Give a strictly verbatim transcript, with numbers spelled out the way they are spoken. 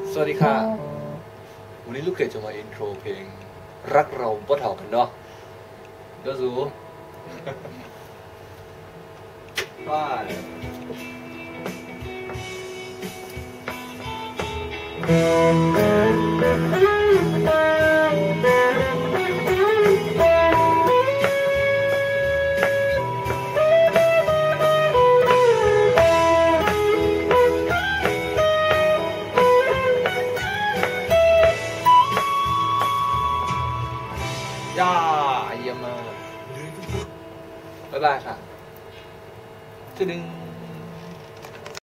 สวัสดีค่ะวันนี้ลูกเกดจะมาอินโทรเพลงรักเราบ่เท่ากันเนาะเดี๋ยวสูไปย่าเยี่ยมมากบ๊ายบายค่ะจะดึง